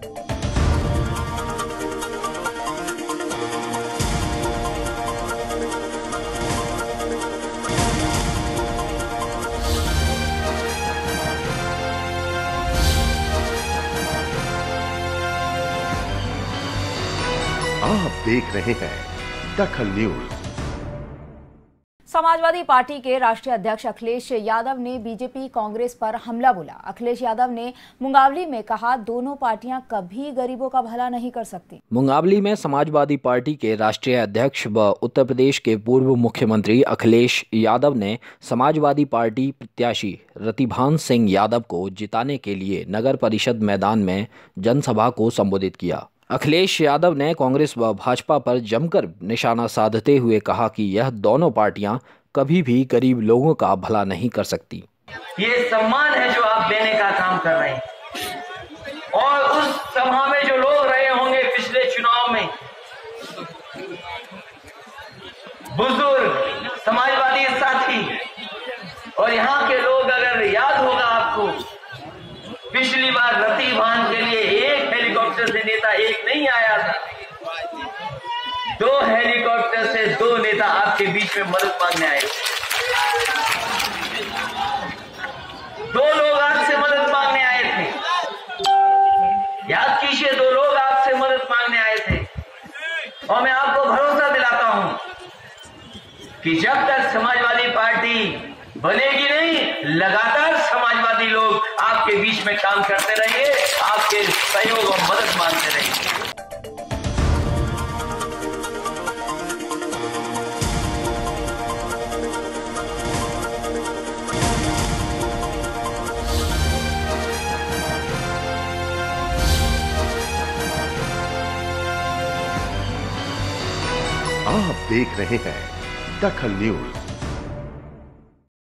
आप देख रहे हैं दखल न्यूज। समाजवादी पार्टी के राष्ट्रीय अध्यक्ष अखिलेश यादव ने बीजेपी कांग्रेस पर हमला बोला। अखिलेश यादव ने मुंगावली में कहा, दोनों पार्टियां कभी गरीबों का भला नहीं कर सकती। मुंगावली में समाजवादी पार्टी के राष्ट्रीय अध्यक्ष व उत्तर प्रदेश के पूर्व मुख्यमंत्री अखिलेश यादव ने समाजवादी पार्टी प्रत्याशी रतिभान सिंह यादव को जिताने के लिए नगर परिषद मैदान में जनसभा को संबोधित किया। अखिलेश यादव ने कांग्रेस व भाजपा पर जमकर निशाना साधते हुए कहा कि यह दोनों पार्टियां कभी भी गरीब लोगों का भला नहीं कर सकती। ये सम्मान है जो आप देने का काम कर रहे हैं, और उस सभा में जो लोग रहे होंगे पिछले चुनाव में, बुजुर्ग समाजवादी साथी और यहाँ के लोग, अगर याद होगा आपको, पिछली बार रतिभान के लिए एक हेलीकॉप्टर से नेता एक नहीं आया था, 2 हेलीकॉप्टर से 2 नेता आपके बीच में मदद मांगने आए। 2 लोग आपसे मदद मांगने आए थे। याद कीजिए, 2 लोग आपसे मदद मांगने आए थे, और मैं आपको भरोसा दिलाता हूं कि जब तक समाजवादी पार्टी बनेगी नहीं, लगातार समाजवादी लोग आपके बीच में काम करते रहेंगे, आपके सहयोग और मदद मांगते रहेंगे। आप देख रहे हैं दखल न्यूज।